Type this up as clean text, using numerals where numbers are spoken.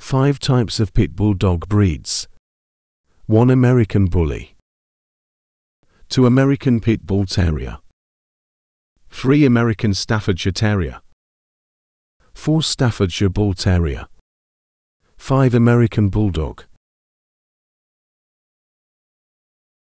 5 types of Pitbull dog breeds. 1 American Bully. 2 American Pitbull Terrier. 3 American Staffordshire Terrier. 4 Staffordshire Bull Terrier. 5 American Bulldog.